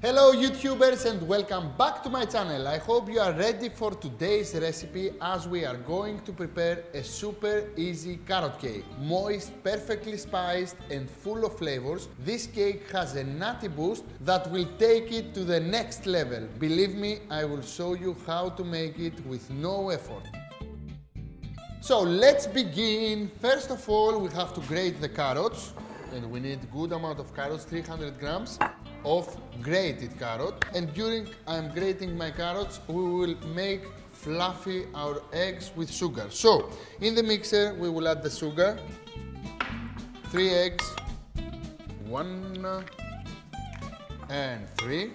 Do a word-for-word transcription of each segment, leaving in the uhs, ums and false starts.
Hello YouTubers and welcome back to my channel. I hope you are ready for today's recipe as we are going to prepare a super easy carrot cake. Moist, perfectly spiced and full of flavors, this cake has a nutty boost that will take it to the next level. Believe me, I will show you how to make it with no effort. So let's begin. First of all, we have to grate the carrots and we need good amount of carrots, three hundred grams of grated carrot. And during I'm grating my carrots, we will make fluffy our eggs with sugar. So in the mixer, we will add the sugar, three eggs, one and three.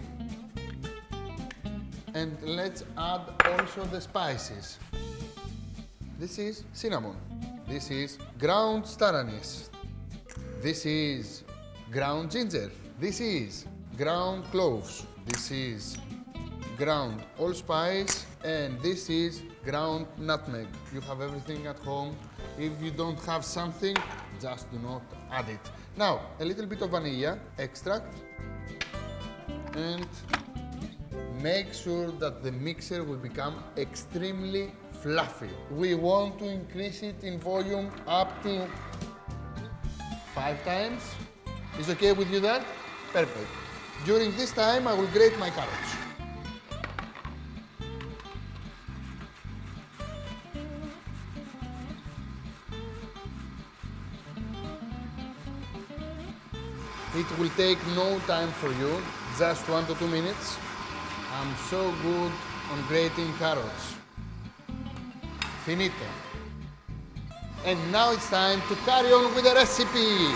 And let's add also the spices. This is cinnamon. This is ground star anise. This is ground ginger. This is ground cloves. This is ground allspice. And this is ground nutmeg. You have everything at home. If you don't have something, just do not add it. Now, a little bit of vanilla extract. And make sure that the mixer will become extremely fluffy. We want to increase it in volume up to five times. Is okay with you that? Perfect. During this time, I will grate my carrots. It will take no time for you, just one to two minutes. I'm so good on grating carrots. Finito. And now it's time to carry on with the recipe.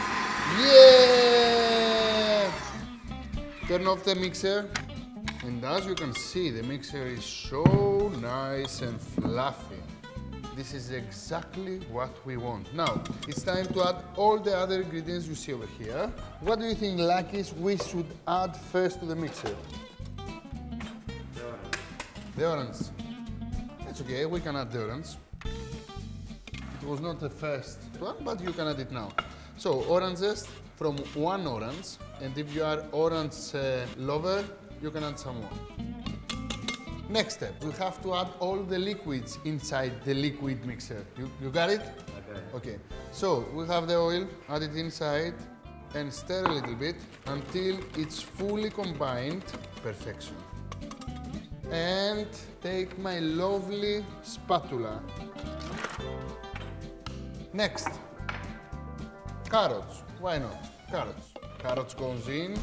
Yeah! Turn off the mixer. And as you can see, the mixer is so nice and fluffy. This is exactly what we want. Now, it's time to add all the other ingredients you see over here. What do you think, Lakis, we should add first to the mixer? The orange. The orange. It's okay, we can add the orange. It was not the first one, but you can add it now. So, orange zest from one orange, and if you are orange uh, lover, you can add some more. Next step, we have to add all the liquids inside the liquid mixer. You, you got it? Okay. Okay. So, we have the oil, add it inside, and stir a little bit until it's fully combined. Perfection. And take my lovely spatula. Next, carrots. Why not? Carrots. Carrots goes in.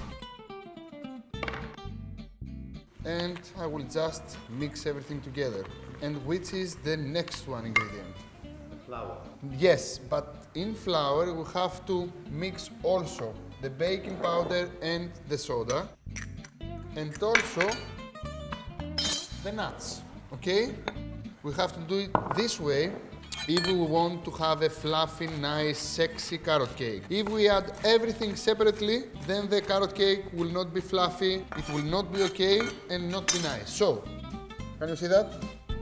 And I will just mix everything together. And which is the next one ingredient? The flour. Yes, but in flour we have to mix also the baking powder and the soda. And also the nuts, okay? We have to do it this way if we want to have a fluffy, nice, sexy carrot cake. If we add everything separately, then the carrot cake will not be fluffy, it will not be okay, and not be nice. So, can you see that?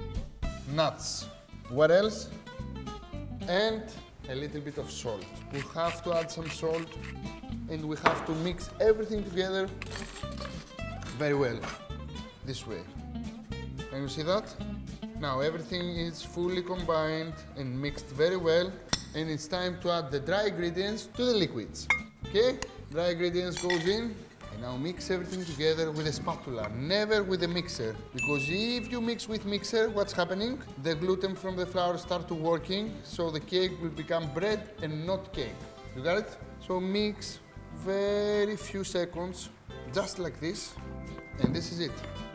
Nuts. What else? And a little bit of salt. We have to add some salt, and we have to mix everything together very well, this way. Can you see that? Now everything is fully combined and mixed very well, and it's time to add the dry ingredients to the liquids. Okay? Dry ingredients goes in, and now mix everything together with a spatula, never with a mixer. Because if you mix with mixer, what's happening? The gluten from the flour start to working, so the cake will become bread and not cake. You got it? So mix very few seconds, just like this, and this is it.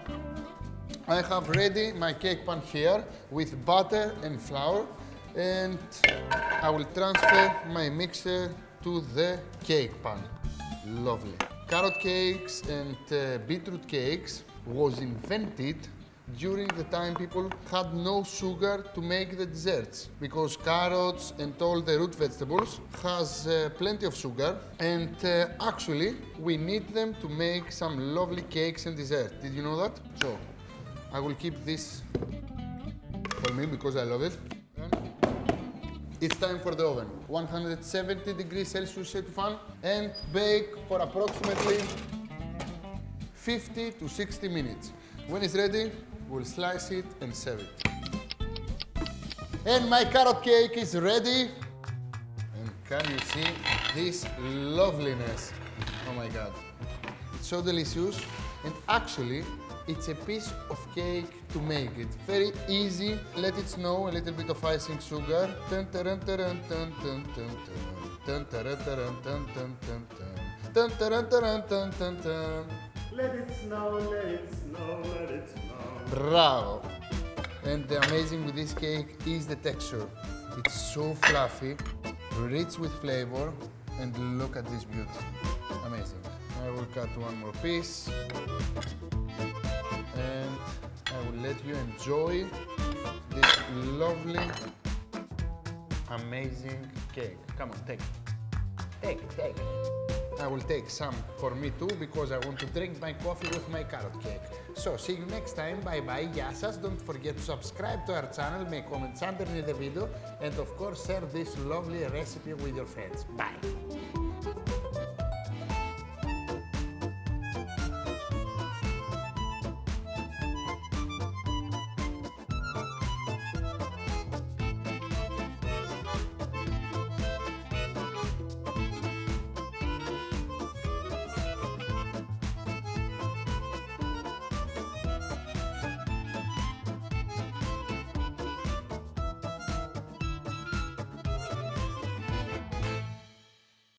I have ready my cake pan here with butter and flour, and I will transfer my mixer to the cake pan. Lovely. Carrot cakes and uh, beetroot cakes was invented during the time people had no sugar to make the desserts, because carrots and all the root vegetables has uh, plenty of sugar, and uh, actually we need them to make some lovely cakes and desserts. Did you know that? So I will keep this for me because I love it. It's time for the oven. one hundred seventy degrees Celsius set to fan and bake for approximately fifty to sixty minutes. When it's ready, we'll slice it and serve it. And my carrot cake is ready. And can you see this loveliness? Oh my God. It's so delicious. And actually, it's a piece of cake to make. It's very easy. Let it snow, a little bit of icing sugar. Dun, dun, dun, dun, dun, dun, dun, dun, dun, dun, dun, dun, dun, dun. Dun, dun, dun, dun, dun, dun. Let it snow, let it snow, let it snow. Bravo! And the amazing with this cake is the texture. It's so fluffy, rich with flavor, and look at this beauty. Amazing. I will cut one more piece. And I will let you enjoy this lovely, amazing cake. Come on, take it. Take it, take it. I will take some for me too because I want to drink my coffee with my carrot cake. So, see you next time. Bye bye. Γεια σας. Don't forget to subscribe to our channel, make comments underneath the video, and of course share this lovely recipe with your friends. Bye.